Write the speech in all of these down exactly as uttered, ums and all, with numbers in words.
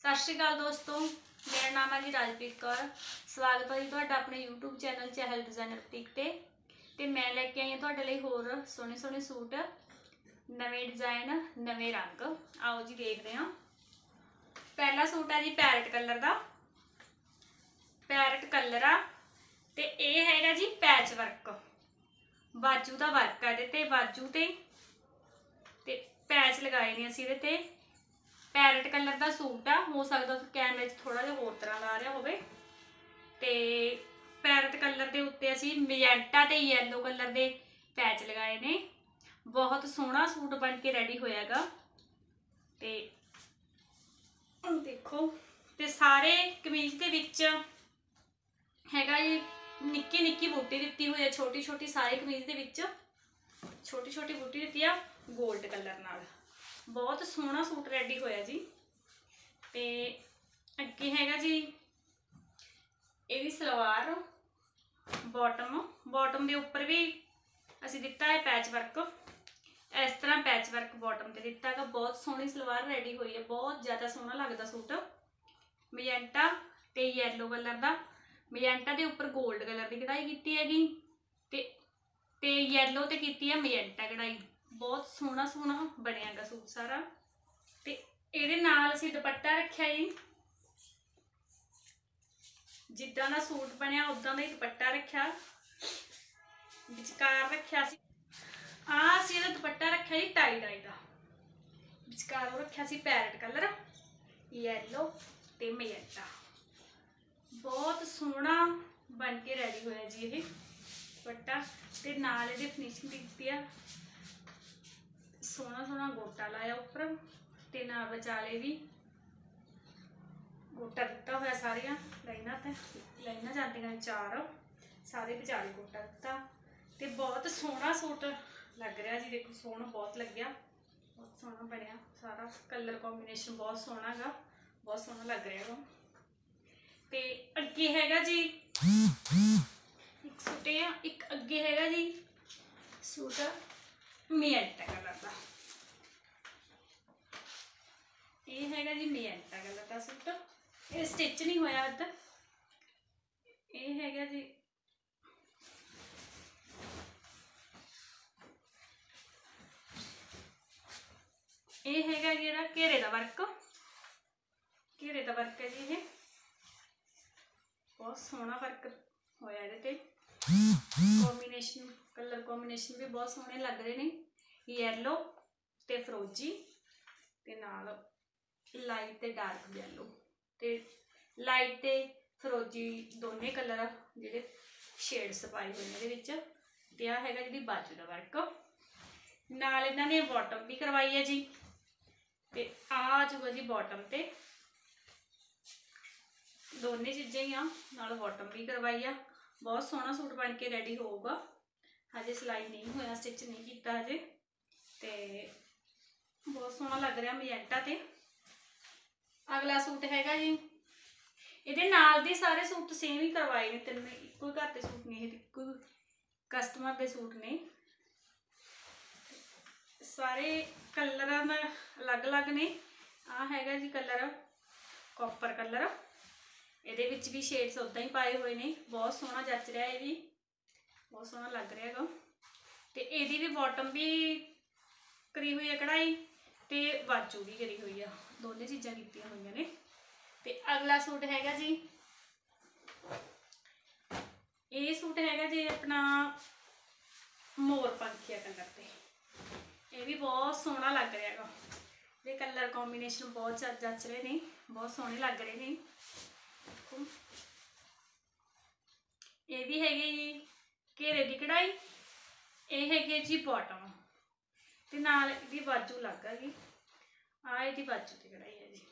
सत श्री अकाल दोस्तों, मेरा नाम है जी राजप्रीत कौर। स्वागत है जी तुहाडा अपने YouTube channel Chahal designer boutique ते ते मैं लैके आई हाँ तुहाडे लई होर सोहने सोहने सूट, नवे डिजाइन, नवे रंग। आओ जी देखते हैं। पहला सूट है जी पैरट कलर का, पैरट कलर आ ते ये हैगा जी पैच वर्क, बाजू का वर्क है इहदे ते, बाजू ते ते पैच लगाए ने असीं इहदे ते। पैरट कलर का सूट आ, हो सकता कैमरे थोड़ा जिहा होर तरह ला रहा होवे। ते पैरट कलर के उत्ते असीं मैजेंटा ते येलो कलर के पैच लगाए ने। बहुत सोहना सूट बन के रेडी होयागा। ते देखो ते सारे कमीज के विच हैगा जी निक्की निक्की बूटी दित्ती हुई है, छोटी छोटी सारे कमीज के विच छोटी छोटी बूटी दित्ती आ गोल्ड कलर नाल। बहुत सोहना सूट रेडी होया जी। ते अगे हैगा जी ये सलवार, बॉटम बॉटम के उपर भी असी दिता है पैच वर्क, इस तरह पैच वर्क बॉटम से दिता है। बहुत सोहनी सलवार रेडी हुई है, बहुत ज़्यादा सोहना लगता सूट। मैजेंटा ते येलो कलर का, मैजेंटा के उपर गोल्ड कलर की कढ़ाई की हैगी ते ते येलो ते कीती है मैजेंटा कढ़ाई। बहुत सोहना सोहना बनया गा सूट सारा। ते इहदे नाल असीं दुपट्टा रखिया जी, जिद्दां दा सूट बनया उदां दा ही दुपट्टा रखिया, विचकार रखिया सी आ असीं इहदा दुपट्टा रखिया जी टाई डाई दा, विचकार रखिया सी पैरट कलर, येलो ते मैजेंटा। बहुत सोहना बन के रेडी होया जी ये दुपट्टा। ते नाल इहदी फिनिशिंग कीती है, सोहना सोहना गोटा लाया उपर ते नाल विचाले भी गोटा दिता हुआ। सारिया लाइनां ते लाइनां जांदियां चार, सारे विचाले गोटा दिता ते बहुत सोहना सूट लग रहा जी। देखो सोहना बहुत लग्या, बहुत सोहना बनया सारा। कलर कॉम्बीनेशन बहुत सोहना गा, बहुत सोहना लग रहा है। ते अगे हैगा जी एक सूट, एक अगे हैगा जी सूट मैजेंटा कलर का। ये हैगा जी मैजेंटा कलर का सूट, ये स्टिच नहीं होया अद। ये हैगा जी ये हैगा जी घेरे का वर्क, घेरे का वर्क है जी। ये बहुत सोहना वर्क होया इहदे ते। कॉम्बीनेशन कलर कॉम्बीनेशन भी बहुत सोहने लग रहे हैं, येलो ते फरोजी ते नाल लाइट ते डार्क येलो ते लाइट ते फरोजी दोने कलर जिहड़े शेड्स पाए हुए हैं इहदे विच। ते आ हैगा जी बाजू का वर्क, नाल इन्हां ने बॉटम भी करवाई है जी। ते आ जाऊगा जी बॉटम ते, दोने चीज़ें ही आ, नाल बॉटम भी करवाई आ। बहुत सोहना सूट बन के रेडी होगा। हजे सिलाई नहीं होया, स्टिच नहीं किया हजे। ते बहुत सोहना लग रहा मैजेंटा ते। अगला सूट हैगा जी, ये नाल दे सारे सूट सेम ही करवाए ने, तीन इको घर के सूट ने, इको कस्टमर के सूट ने। सारे कलर अलग अलग ने। आ हैगा जी कलर कॉपर कलर, ये भी शेड्स उदा ही पाए हुए ने। बहुत सोहना जच रहा है भी, बहुत सोहना लग रहा है। तो यदी भी बॉटम भी करी हुई है कढ़ाई ते बाजू भी करी हुई है, दोनों चीज़ां कीतियां हुई ने। ते अगला सूट हैगा जी, ये सूट हैगा जी अपना मोर पंखिया कलर पे। ये भी बहुत सोहना लग रहा है, ये कलर कॉम्बीनेशन बहुत जच रहे हैं, बहुत सोहने लग रहे हैं। ये भी हैगी जी घेरे की कढ़ाई, ये हैगी जी बॉटम ते नाल इहदी बाजू लग गई। आ इहदी बाजू की कढ़ाई है जी,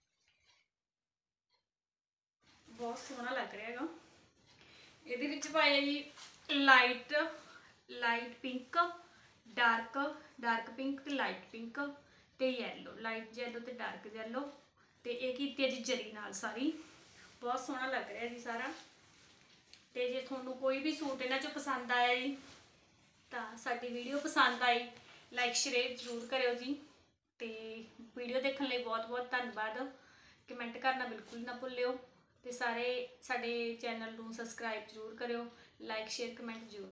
बहुत सोहना लग रहा है। इहदे विच पाया जी light light pink, dark dark pink ते लाइट पिंक ते येलो, लाइट येलो ते डार्क येलो ते ये कीती है जी जरी नाल सारी। बहुत सोहना लग रहा है जी सारा। तो जे थोनों कोई भी सूट इन्हां चों पसंद आया जी तो साडी वीडियो पसंद आई लाइक शेयर जरूर करियो जी। तो वीडियो देखने लई बहुत बहुत धन्नवाद। ਕਮੈਂਟ ਕਰਨਾ ਬਿਲਕੁਲ ਨਾ ਭੁੱਲਿਓ ਤੇ ਸਾਰੇ ਸਾਡੇ ਚੈਨਲ ਨੂੰ ਸਬਸਕ੍ਰਾਈਬ ਜ਼ਰੂਰ ਕਰਿਓ, ਲਾਈਕ ਸ਼ੇਅਰ ਕਮੈਂਟ ਜ਼ਰੂਰ।